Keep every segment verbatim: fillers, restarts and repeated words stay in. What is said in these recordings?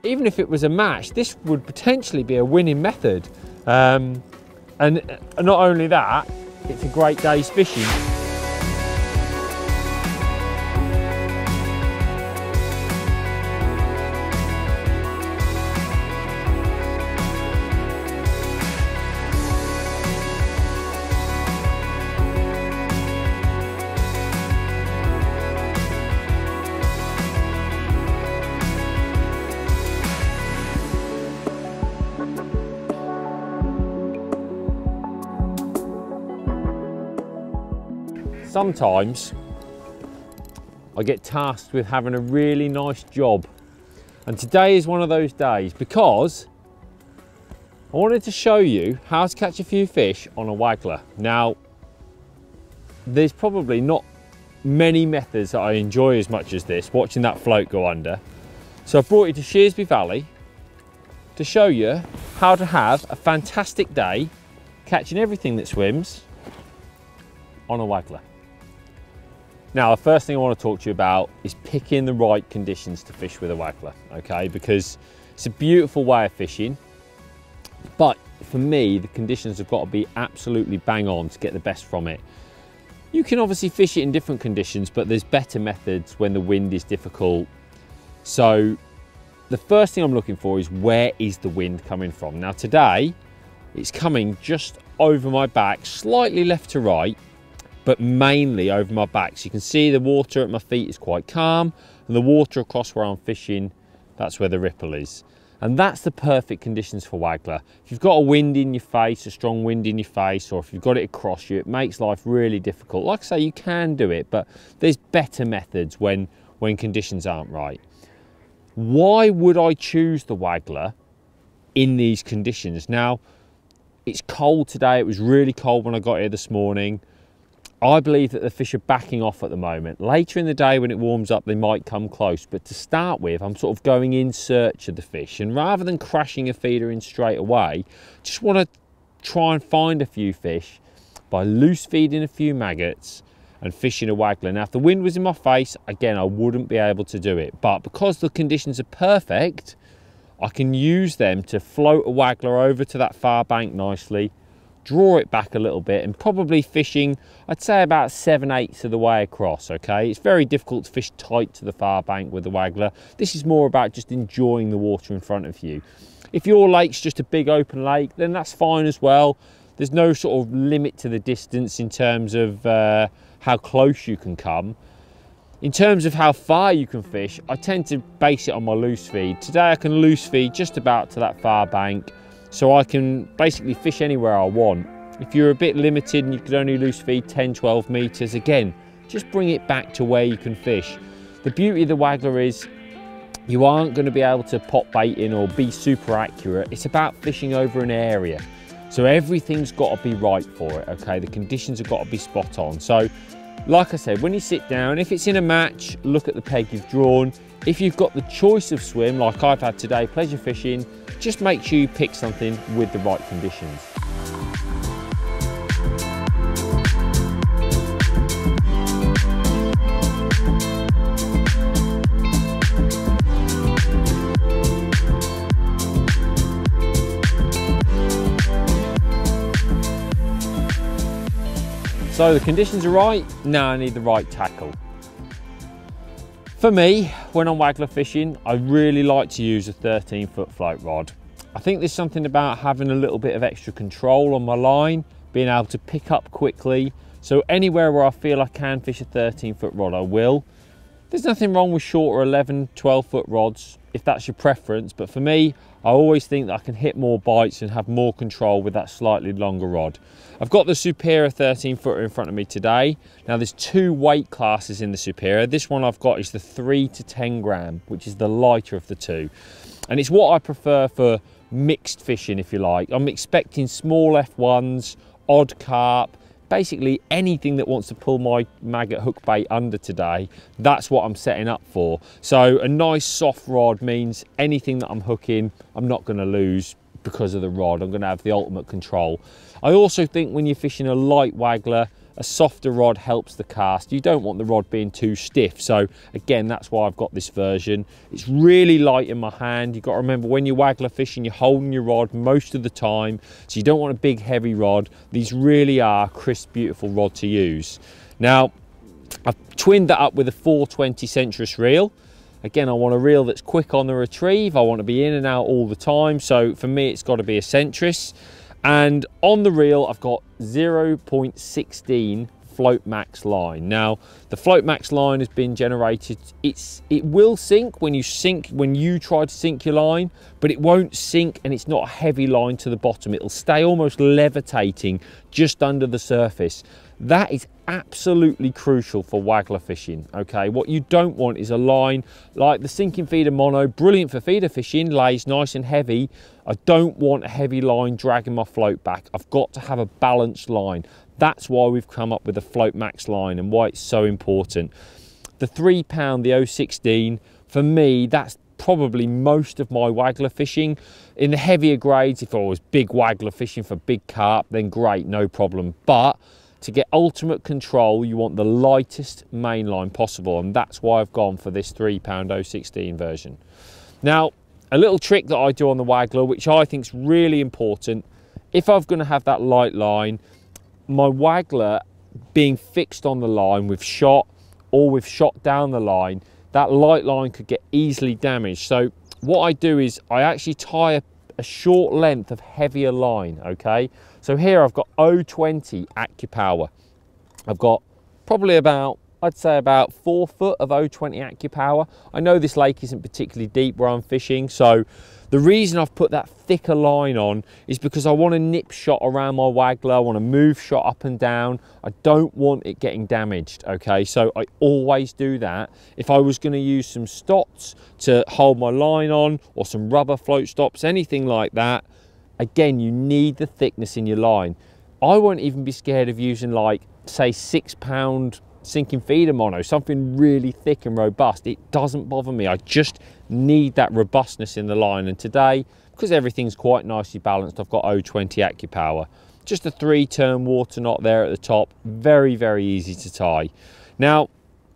even if it was a match, this would potentially be a winning method. Um, and not only that, it's a great day's fishing. Sometimes I get tasked with having a really nice job, and today is one of those days because I wanted to show you how to catch a few fish on a waggler. Now, there's probably not many methods that I enjoy as much as this, watching that float go under. So I brought you to Shearsby Valley to show you how to have a fantastic day catching everything that swims on a waggler. Now, the first thing I want to talk to you about is picking the right conditions to fish with a waggler, okay? Because it's a beautiful way of fishing, but for me, the conditions have got to be absolutely bang on to get the best from it. You can obviously fish it in different conditions, but there's better methods when the wind is difficult. So the first thing I'm looking for is, where is the wind coming from? Now today, it's coming just over my back, slightly left to right, but mainly over my back. So you can see the water at my feet is quite calm, and the water across where I'm fishing, that's where the ripple is. And that's the perfect conditions for waggler. If you've got a wind in your face, a strong wind in your face, or if you've got it across you, it makes life really difficult. Like I say, you can do it, but there's better methods when, when conditions aren't right. Why would I choose the waggler in these conditions? Now, it's cold today. It was really cold when I got here this morning. I believe that the fish are backing off at the moment. Later in the day when it warms up, they might come close. But to start with, I'm sort of going in search of the fish. And rather than crashing a feeder in straight away, just want to try and find a few fish by loose feeding a few maggots and fishing a waggler. Now, if the wind was in my face, again, I wouldn't be able to do it. But because the conditions are perfect, I can use them to float a waggler over to that far bank nicely, draw it back a little bit, and probably fishing, I'd say about seven eighths of the way across, okay? It's very difficult to fish tight to the far bank with the waggler. This is more about just enjoying the water in front of you. If your lake's just a big open lake, then that's fine as well. There's no sort of limit to the distance in terms of uh, how close you can come. In terms of how far you can fish, I tend to base it on my loose feed. Today I can loose feed just about to that far bank, so I can basically fish anywhere I want. If you're a bit limited and you could only loose feed ten, twelve meters, again, just bring it back to where you can fish. The beauty of the waggler is you aren't going to be able to pop bait in or be super accurate. It's about fishing over an area. So everything's got to be right for it, okay? The conditions have got to be spot on. So, like I said, when you sit down, if it's in a match, look at the peg you've drawn. If you've got the choice of swim, like I've had today, pleasure fishing, just make sure you pick something with the right conditions. So the conditions are right, now I need the right tackle. For me, when I'm waggler fishing, I really like to use a thirteen foot float rod. I think there's something about having a little bit of extra control on my line, being able to pick up quickly. So anywhere where I feel I can fish a thirteen foot rod, I will. There's nothing wrong with shorter eleven, twelve foot rods, if that's your preference. But for me, I always think that I can hit more bites and have more control with that slightly longer rod. I've got the Superior thirteen footer in front of me today. Now there's two weight classes in the Superior. This one I've got is the three to ten gram, which is the lighter of the two. And it's what I prefer for mixed fishing, if you like. I'm expecting small F ones, odd carp, basically anything that wants to pull my maggot hook bait under today. That's what I'm setting up for. So a nice soft rod means anything that I'm hooking, I'm not going to lose because of the rod. I'm going to have the ultimate control. I also think when you're fishing a light waggler, a softer rod helps the cast. You don't want the rod being too stiff. So again, that's why I've got this version. It's really light in my hand. You've got to remember, when you're waggler fishing, you're holding your rod most of the time. So you don't want a big heavy rod. These really are crisp, beautiful rod to use. Now, I've twinned that up with a four twenty Centris reel. Again, I want a reel that's quick on the retrieve. I want to be in and out all the time. So for me, it's got to be a Centris. And on the reel, I've got zero point one six Float Max line. Now, the Float Max line has been generated. It's it will sink when you sink when you try to sink your line, but it won't sink, and it's not a heavy line to the bottom. It'll stay almost levitating just under the surface. That is absolutely crucial for waggler fishing. Okay, what you don't want is a line like the sinking feeder mono, brilliant for feeder fishing, lays nice and heavy. I don't want a heavy line dragging my float back. I've got to have a balanced line. That's why we've come up with a Float Max line and why it's so important. The three pound, the oh sixteen, for me, that's probably most of my waggler fishing. In the heavier grades, if I was big waggler fishing for big carp, then great, no problem. But to get ultimate control, you want the lightest main line possible, and that's why I've gone for this three pound oh sixteen version. Now, a little trick that I do on the waggler, which I think is really important, if I'm going to have that light line, my waggler being fixed on the line with shot or with shot down the line, that light line could get easily damaged. So what I do is I actually tie a, a short length of heavier line, okay? So here I've got oh twenty AccuPower. I've got probably about, I'd say about four foot of oh twenty AccuPower. I know this lake isn't particularly deep where I'm fishing, so the reason I've put that thicker line on is because I want to nip shot around my waggler. I want to move shot up and down. I don't want it getting damaged, okay? So I always do that. If I was going to use some stops to hold my line on, or some rubber float stops, anything like that, again, you need the thickness in your line. I won't even be scared of using, like, say, six pound sinking feeder mono, something really thick and robust. It doesn't bother me. I just need that robustness in the line. And today, because everything's quite nicely balanced, I've got oh twenty AccuPower. Just a three turn water knot there at the top. Very, very easy to tie. Now,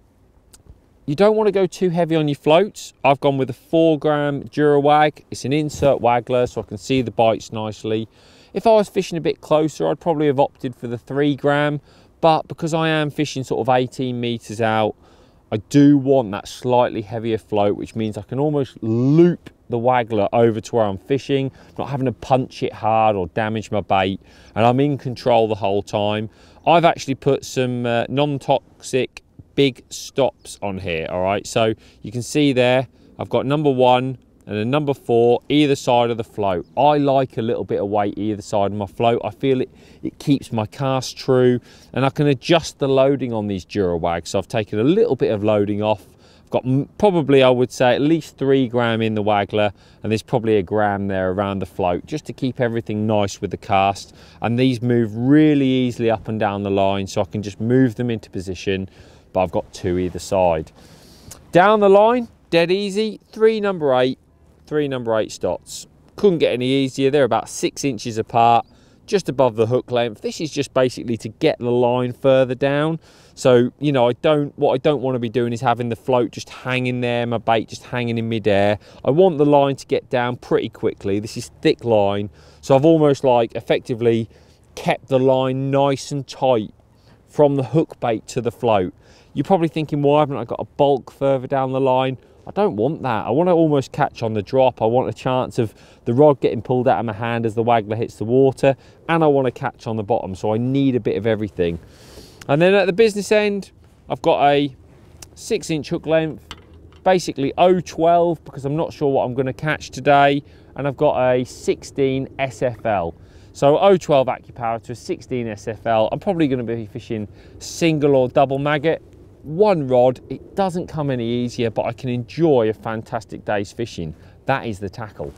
you don't want to go too heavy on your floats. I've gone with a four gram DuraWag. It's an insert waggler, so I can see the bites nicely. If I was fishing a bit closer, I'd probably have opted for the three gram. But because I am fishing sort of eighteen meters out, I do want that slightly heavier float, which means I can almost loop the waggler over to where I'm fishing, not having to punch it hard or damage my bait, and I'm in control the whole time. I've actually put some uh, non-toxic big stops on here, all right? So you can see there, I've got number one and a number four either side of the float. I like a little bit of weight either side of my float. I feel it, it keeps my cast true, and I can adjust the loading on these DuraWags. So I've taken a little bit of loading off. I've got probably, I would say, at least three gram in the waggler, and there's probably a gram there around the float, just to keep everything nice with the cast. And these move really easily up and down the line, so I can just move them into position, but I've got two either side. Down the line, dead easy, three number eight, three number eight stops. Couldn't get any easier. They're about six inches apart, just above the hook length. This is just basically to get the line further down. So, you know, I don't, what I don't want to be doing is having the float just hanging there, my bait just hanging in midair. I want the line to get down pretty quickly. This is thick line, so I've almost like effectively kept the line nice and tight from the hook bait to the float. You're probably thinking, why haven't I got a bulk further down the line? I don't want that. I want to almost catch on the drop. I want a chance of the rod getting pulled out of my hand as the waggler hits the water, and I want to catch on the bottom, so I need a bit of everything. And then at the business end, I've got a six inch hook length, basically oh twelve, because I'm not sure what I'm going to catch today, and I've got a sixteen S F L. So oh twelve AccuPower to a sixteen S F L. I'm probably going to be fishing single or double maggot. One rod, it doesn't come any easier, but I can enjoy a fantastic day's fishing. That is the tackle.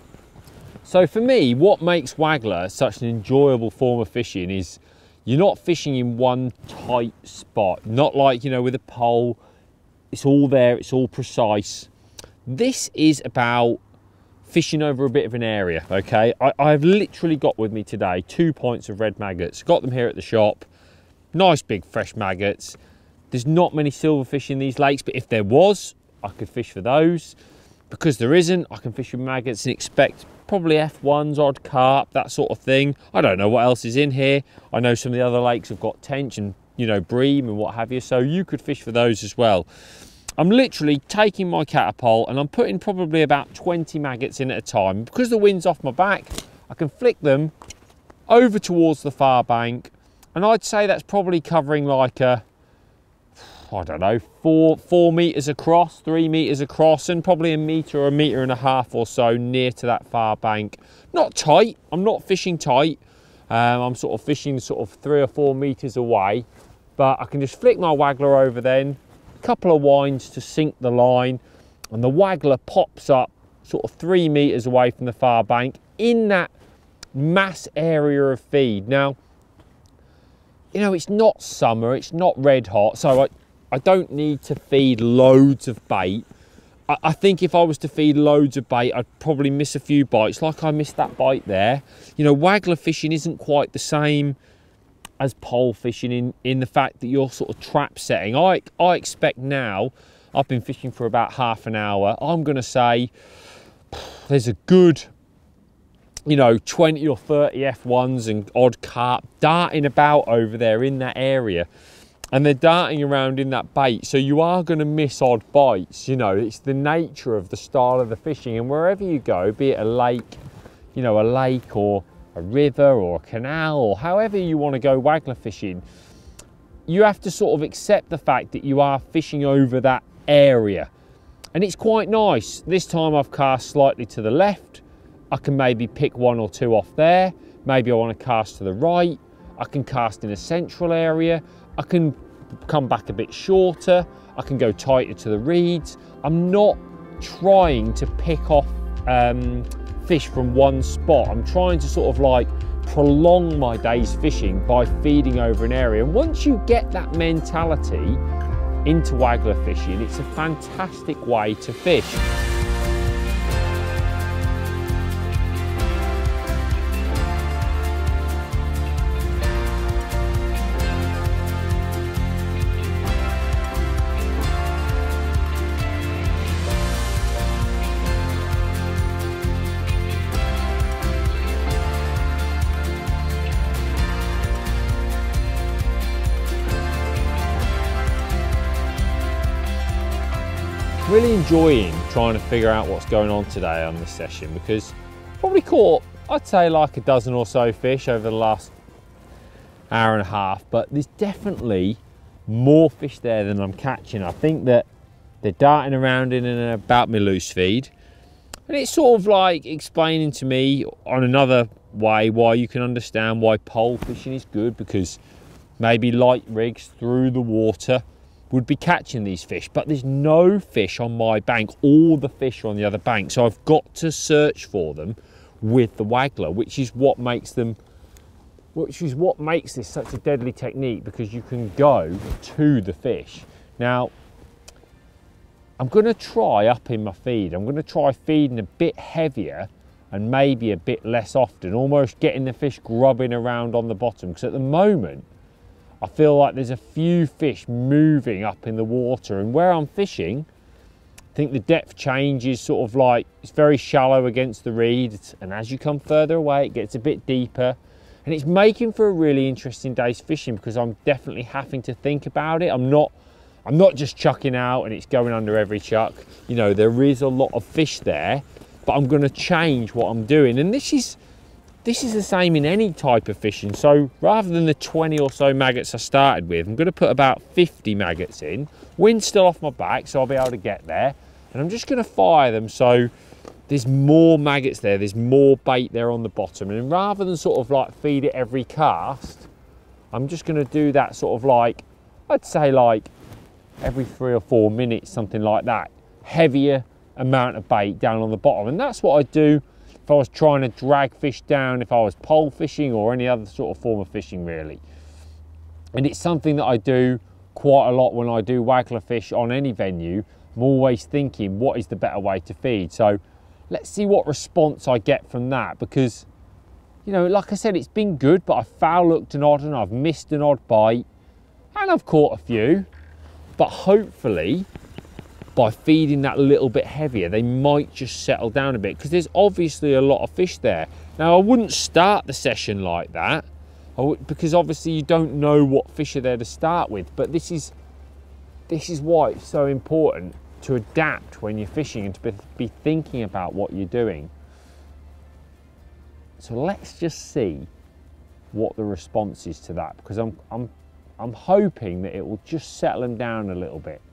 So for me, what makes waggler such an enjoyable form of fishing is you're not fishing in one tight spot, not like, you know, with a pole, it's all there, it's all precise. This is about fishing over a bit of an area, okay? I, I've literally got with me today two points of red maggots, got them here at the shop. nice big fresh maggots. There's not many silverfish in these lakes, but if there was, I could fish for those. Because there isn't, I can fish with maggots and expect probably F ones, odd carp, that sort of thing. I don't know what else is in here. I know some of the other lakes have got tench and, you know, bream and what have you, so you could fish for those as well. I'm literally taking my catapult and I'm putting probably about twenty maggots in at a time. Because the wind's off my back, I can flick them over towards the far bank, and I'd say that's probably covering like a, I don't know, four, four meters across, three meters across, and probably a meter or a meter and a half or so near to that far bank. Not tight, I'm not fishing tight. Um, I'm sort of fishing sort of three or four meters away, but I can just flick my waggler over then, a couple of winds to sink the line, and the waggler pops up sort of three meters away from the far bank in that mass area of feed. Now, you know, it's not summer, it's not red hot, so I, I don't need to feed loads of bait. I, I think if I was to feed loads of bait, I'd probably miss a few bites, like I missed that bite there. You know, waggler fishing isn't quite the same as pole fishing in, in the fact that you're sort of trap setting. I, I expect now, I've been fishing for about half an hour, I'm gonna say there's a good, you know, twenty or thirty F ones and odd carp darting about over there in that area. And they're darting around in that bait, so you are going to miss odd bites. You know, it's the nature of the style of the fishing, and wherever you go, be it a lake, you know, a lake or a river or a canal, or however you want to go waggler fishing, you have to sort of accept the fact that you are fishing over that area. And it's quite nice. This time I've cast slightly to the left. I can maybe pick one or two off there. Maybe I want to cast to the right. I can cast in a central area. I can come back a bit shorter. I can go tighter to the reeds. I'm not trying to pick off um, fish from one spot. I'm trying to sort of like prolong my day's fishing by feeding over an area. And once you get that mentality into waggler fishing, it's a fantastic way to fish. Really enjoying trying to figure out what's going on today on this session, because probably caught, I'd say, like a dozen or so fish over the last hour and a half, but there's definitely more fish there than I'm catching. I think that they're darting around in and about my loose feed, and it's sort of like explaining to me on another way why you can understand why pole fishing is good, because maybe light rigs through the water would be catching these fish, but there's no fish on my bank. All the fish are on the other bank, so I've got to search for them with the waggler, which is what makes them which is what makes this such a deadly technique, because you can go to the fish. Now, I'm going to try upping my feed. I'm going to try feeding a bit heavier and maybe a bit less often, almost getting the fish grubbing around on the bottom, because at the moment I feel like there's a few fish moving up in the water, and where I'm fishing, I think the depth change is sort of like, it's very shallow against the reeds, and as you come further away it gets a bit deeper, and it's making for a really interesting day's fishing, because I'm definitely having to think about it. I'm not I'm not just chucking out and it's going under every chuck. You know, there is a lot of fish there, but I'm going to change what I'm doing, and this is This is the same in any type of fishing. So rather than the twenty or so maggots I started with, I'm going to put about fifty maggots in. Wind's still off my back, so I'll be able to get there. And I'm just going to fire them so there's more maggots there, there's more bait there on the bottom. And rather than sort of like feed it every cast, I'm just going to do that sort of like, I'd say like every three or four minutes, something like that. Heavier amount of bait down on the bottom. And that's what I do if I was trying to drag fish down, if I was pole fishing or any other sort of form of fishing really. And it's something that I do quite a lot when I do waggler fish on any venue. I'm always thinking, what is the better way to feed? So let's see what response I get from that, because, you know, like I said, it's been good, but I've foul looked an odd and I've missed an odd bite. and I've caught a few, but hopefully by feeding that little bit heavier, they might just settle down a bit, because there's obviously a lot of fish there. Now, I wouldn't start the session like that, I would, because obviously you don't know what fish are there to start with, but this is, this is why it's so important to adapt when you're fishing and to be, be thinking about what you're doing. So let's just see what the response is to that, because I'm, I'm, I'm hoping that it will just settle them down a little bit.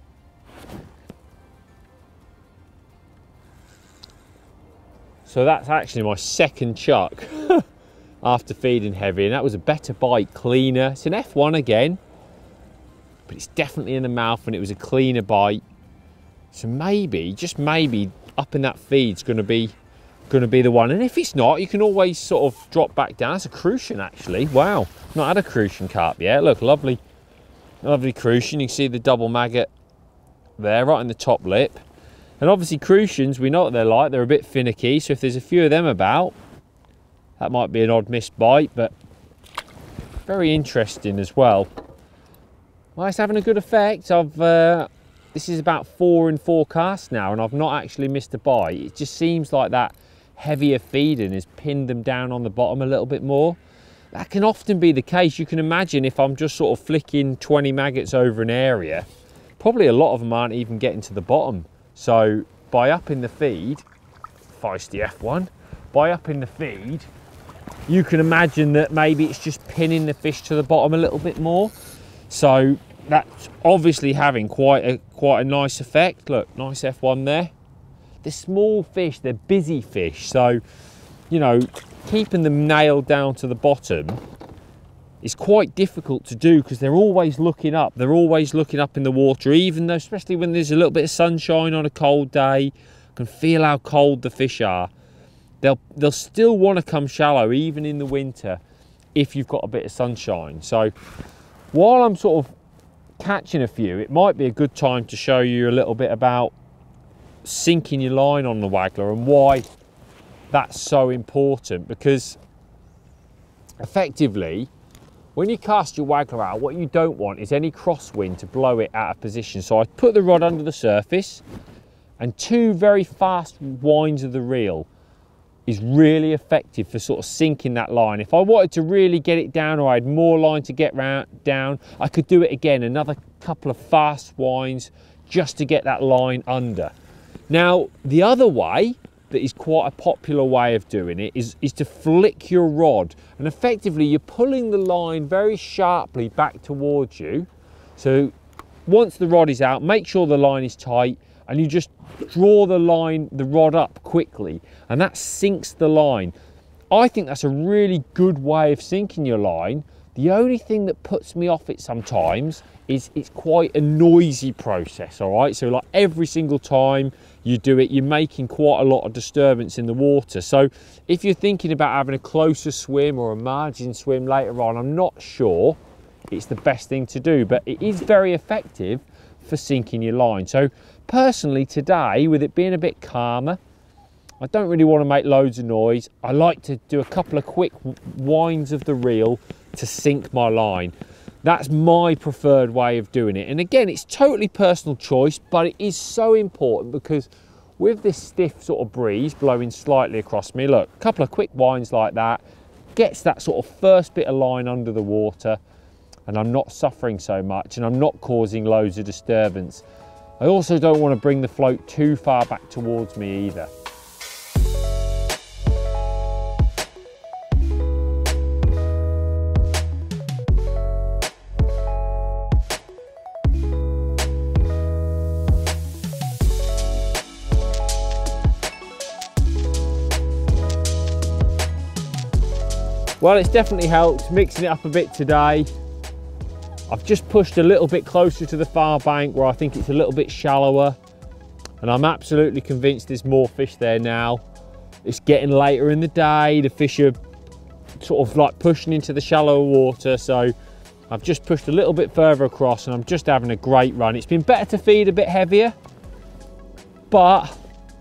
So that's actually my second chuck after feeding heavy, and that was a better bite, cleaner. It's an F one again, but it's definitely in the mouth and it was a cleaner bite. So maybe, just maybe, up in that feed's gonna be gonna be the one. And if it's not, you can always sort of drop back down. It's a crucian actually. Wow, not had a crucian carp yet. Look, lovely, lovely crucian. You can see the double maggot there, right in the top lip. And obviously crucians, we know what they're like. They're a bit finicky, so if there's a few of them about, that might be an odd missed bite, but very interesting as well. Well, it's having a good effect. I've uh, this is about four in four casts now, and I've not actually missed a bite. It just seems like that heavier feeding has pinned them down on the bottom a little bit more. That can often be the case. You can imagine if I'm just sort of flicking twenty maggots over an area, probably a lot of them aren't even getting to the bottom. So by upping the feed, feisty F one, by upping the feed, you can imagine that maybe it's just pinning the fish to the bottom a little bit more. So that's obviously having quite a quite a nice effect. Look, nice F one there. They're small fish, they're busy fish. So, you know, keeping them nailed down to the bottom is quite difficult to do, because they're always looking up. They're always looking up in the water, even though, especially when there's a little bit of sunshine on a cold day, you can feel how cold the fish are. They'll, they'll still want to come shallow, even in the winter, if you've got a bit of sunshine. So while I'm sort of catching a few, it might be a good time to show you a little bit about sinking your line on the Waggler and why that's so important, because effectively, when you cast your Waggler out, what you don't want is any crosswind to blow it out of position. So I put the rod under the surface, and two very fast winds of the reel is really effective for sort of sinking that line. If I wanted to really get it down, or I had more line to get round, down, I could do it again, another couple of fast winds just to get that line under. Now, the other way that is quite a popular way of doing it is, is to flick your rod, and effectively you're pulling the line very sharply back towards you. So once the rod is out, make sure the line is tight, and you just draw the line, the rod up quickly, and that sinks the line. I think that's a really good way of sinking your line. The only thing that puts me off it sometimes is it's quite a noisy process, all right? So like every single time you do it, you're making quite a lot of disturbance in the water. So if you're thinking about having a closer swim or a margin swim later on, I'm not sure it's the best thing to do, but it is very effective for sinking your line. So personally today, with it being a bit calmer, I don't really want to make loads of noise. I like to do a couple of quick winds of the reel to sink my line. That's my preferred way of doing it. And again, it's totally personal choice, but it is so important, because with this stiff sort of breeze blowing slightly across me, look, a couple of quick winds like that gets that sort of first bit of line under the water, and I'm not suffering so much, and I'm not causing loads of disturbance. I also don't want to bring the float too far back towards me either. Well, it's definitely helped mixing it up a bit today. I've just pushed a little bit closer to the far bank where I think it's a little bit shallower, and I'm absolutely convinced there's more fish there now. It's getting later in the day, the fish are sort of like pushing into the shallower water, so I've just pushed a little bit further across, and I'm just having a great run. It's been better to feed a bit heavier, but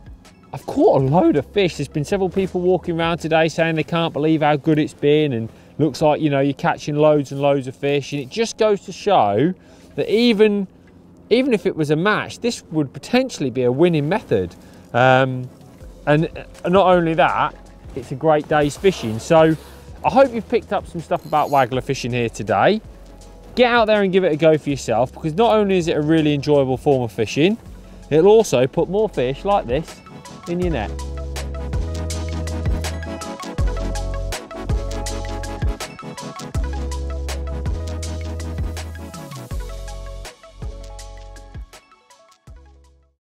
I've caught a load of fish. There's been several people walking around today saying they can't believe how good it's been, and looks like, you know, you're catching loads and loads of fish, and it just goes to show that even even if it was a match, this would potentially be a winning method. Um, and not only that, it's a great day's fishing. So I hope you've picked up some stuff about Waggler fishing here today. Get out there and give it a go for yourself, because not only is it a really enjoyable form of fishing, it'll also put more fish like this in your net.